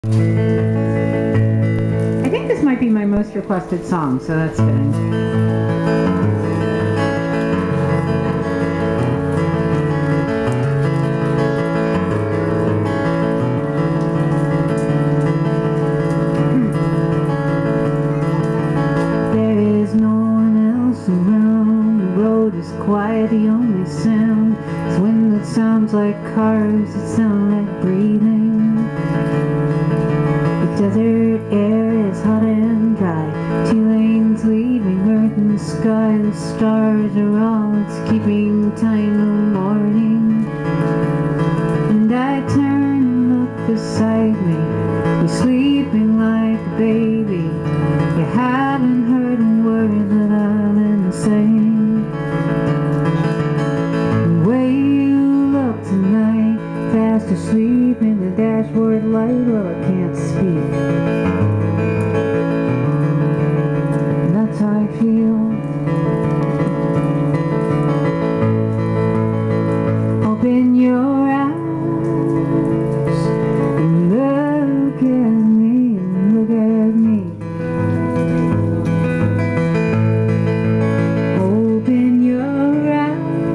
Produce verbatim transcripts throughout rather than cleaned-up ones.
I think this might be my most requested song, so that's good. Quiet, the only sound is wind that sounds like cars that sound like breathing. The desert air is hot and dry, two lanes leaving earth and sky. The stars are all that's keeping time of morning. And I turn and look beside me, you're sleeping like a baby. You haven't heard a word that I've been saying. Fast asleep in the dashboard light, well, I can't speak. And that's how I feel. Open your eyes and look at me, look at me. Open your eyes.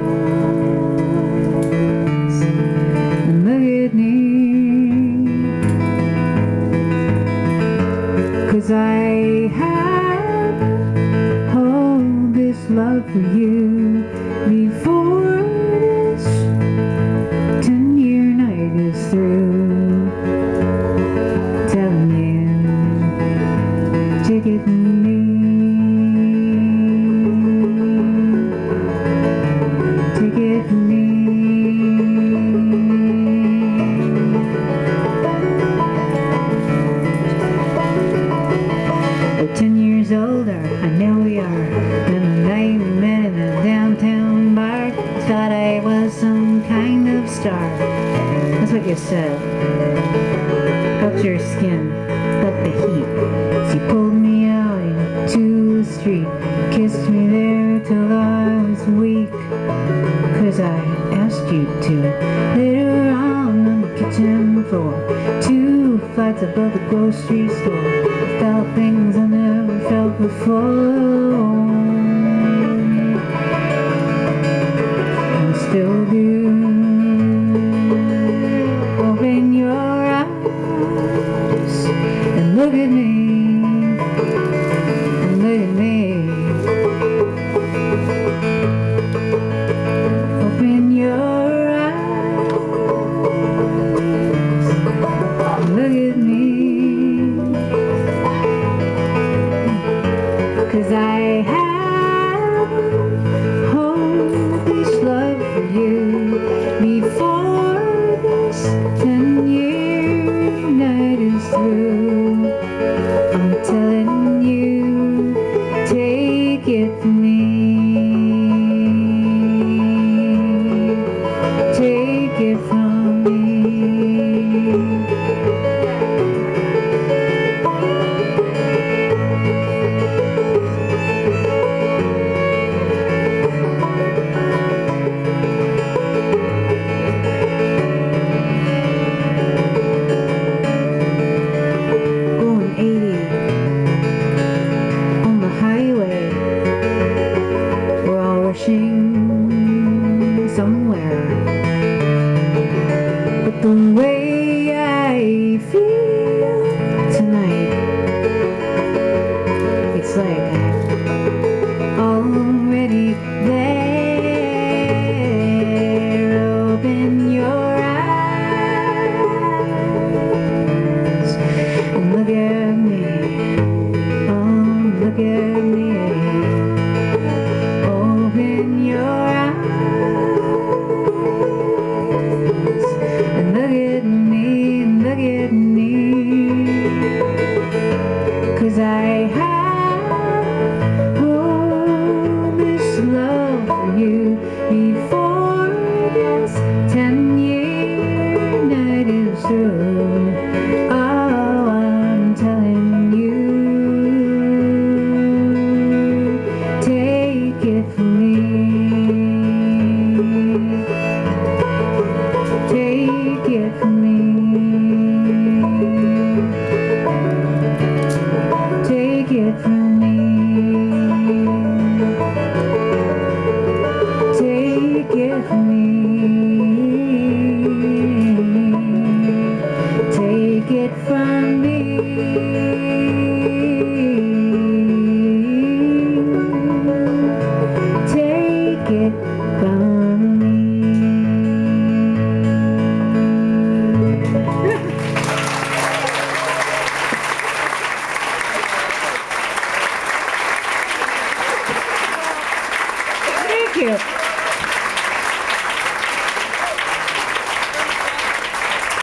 Cause I have all this love for you before this ten-year night is through. Telling you, take it from me, take it from me. Ten years older, I know we are. Then the night we met in a downtown bar, thought I was some kind of star. That's what you said. Felt your skin, felt the heat. So you pulled me out into the street, kissed me there till I was weak. Cause I asked you to. Later on on the kitchen floor, two flights above the grocery store, I felt things I never felt before. And still do. Open your eyes and look at me, and look at me. Open your eyes and look at me. Cause I have all this love for you before this ten-year night is through. I'm telling you, take it from me, take it from me. Somewhere, but the way I feel tonight, it's like